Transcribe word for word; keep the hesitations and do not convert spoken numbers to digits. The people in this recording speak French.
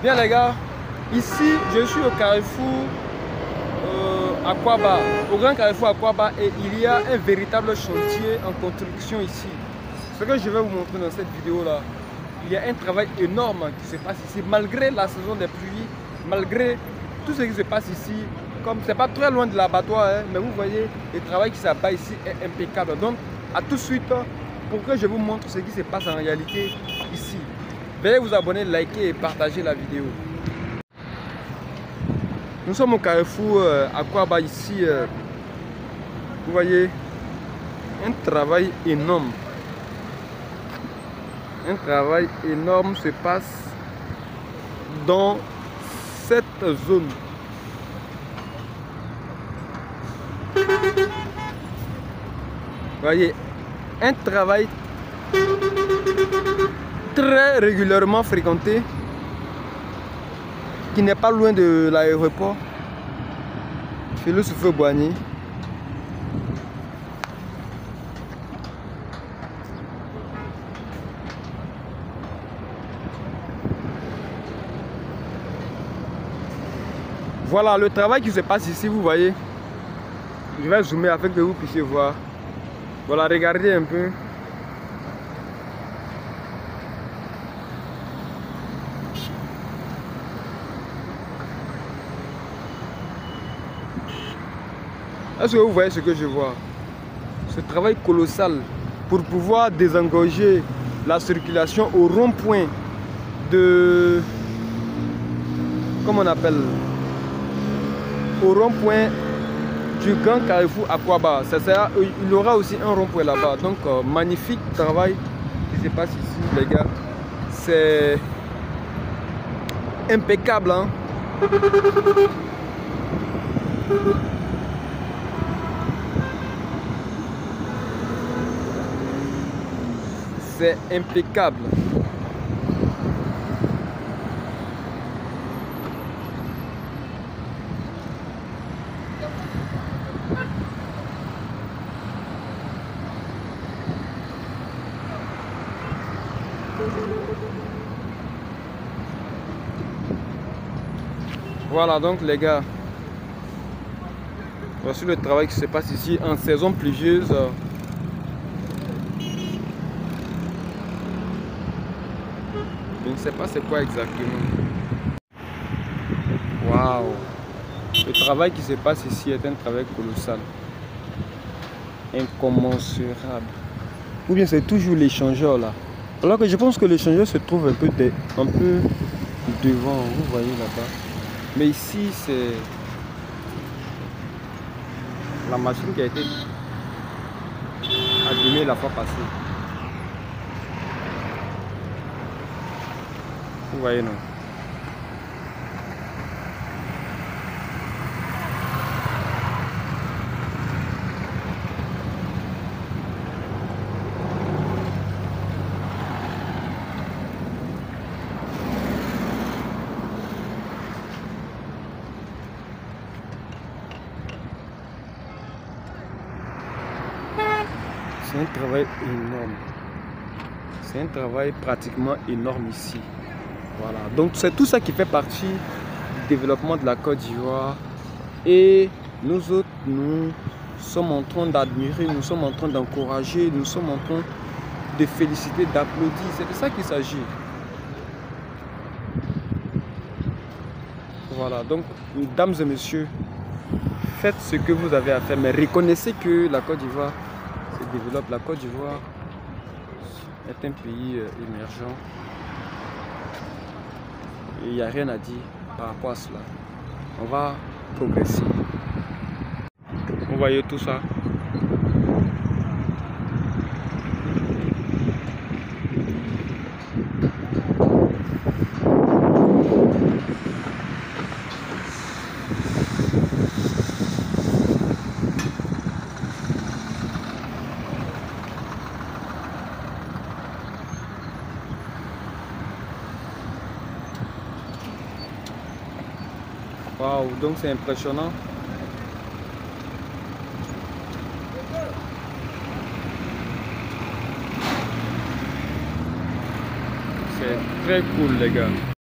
Bien les gars, ici je suis au carrefour euh, Aquaba, au grand carrefour Aquaba, et il y a un véritable chantier en construction ici. Ce que je vais vous montrer dans cette vidéo là, il y a un travail énorme qui se passe ici, malgré la saison des pluies, malgré tout ce qui se passe ici. Comme c'est pas très loin de l'abattoir, hein, mais vous voyez, le travail qui s'abat ici est impeccable. Donc, à tout de suite, pour que je vous montre ce qui se passe en réalité ici. Veuillez vous abonner, liker et partager la vidéo. Nous sommes au carrefour euh, Aquaba ici. Euh, vous voyez, un travail énorme. Un travail énorme se passe dans cette zone. Vous voyez, un travail très régulièrement fréquenté, qui n'est pas loin de l'aéroport Félix Houphouët-Boigny. Voilà le travail qui se passe ici, vous voyez. Je vais zoomer afin que vous puissiez voir. Voilà, regardez un peu. Est-ce que vous voyez ce que je vois? Ce travail colossal pour pouvoir désengorger la circulation au rond-point de... Comment on appelle? Au rond-point du grand carrefour Aquaba. Ça sera, il y aura aussi un rond-point là-bas. Donc, euh, magnifique travail qui se passe ici, les gars. C'est impeccable, hein? C'est impeccable. Voilà donc les gars, voici le travail qui se passe ici en saison pluvieuse. Je ne sais pas c'est quoi exactement. Waouh! Le travail qui se passe ici est un travail colossal, incommensurable. Ou bien c'est toujours l'échangeur là. Alors que je pense que l'échangeur se trouve un peu, de, un peu devant, vous voyez là-bas. Mais ici c'est la machine qui a été abîmée la fois passée. Vous voyez non? C'est un travail énorme. C'est un travail pratiquement énorme ici. Voilà. Donc c'est tout ça qui fait partie du développement de la Côte d'Ivoire. Et nous autres, nous sommes en train d'admirer, nous sommes en train d'encourager, nous sommes en train de féliciter, d'applaudir. C'est de ça qu'il s'agit. Voilà. Donc, mesdames et messieurs, faites ce que vous avez à faire. Mais reconnaissez que la Côte d'Ivoire développe. La Côte d'Ivoire est un pays émergent et il n'y a rien à dire par rapport à cela. On va progresser. Vous voyez tout ça. Waouh, donc c'est impressionnant. C'est très cool les gars.